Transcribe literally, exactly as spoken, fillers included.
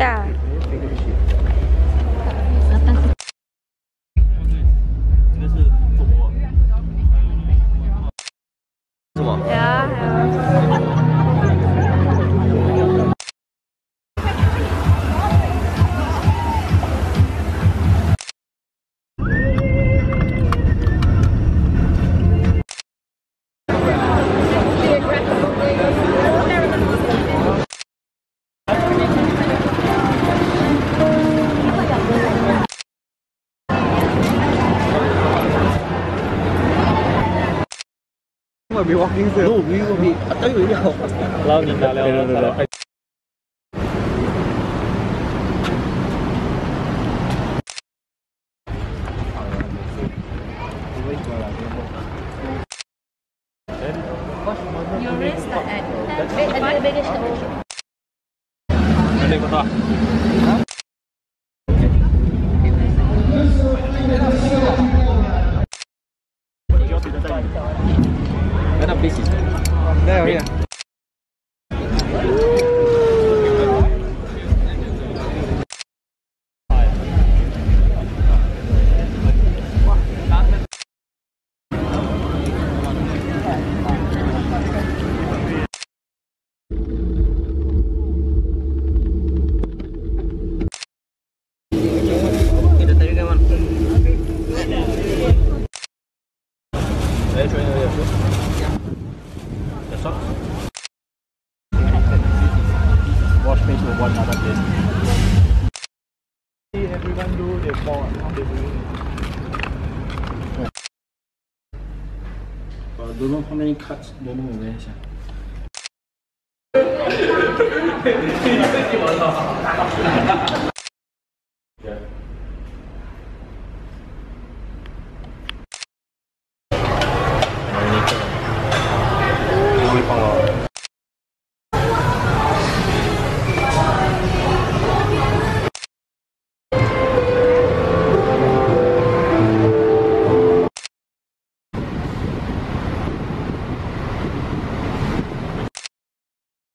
Yeah. Yeah. We'll be walking soon. No, we will be. I tell you already. Lao nhìn đã leo. No, no, no. Your wrist at the biggest. Đây có to. Cái nào busy? Đây rồi nè. Kita tadi kan? Đấy, cho anh ơi. The socks. Wash face with one another place. Everyone do their ball. How they do it? But don't know how many cuts. Don't know where.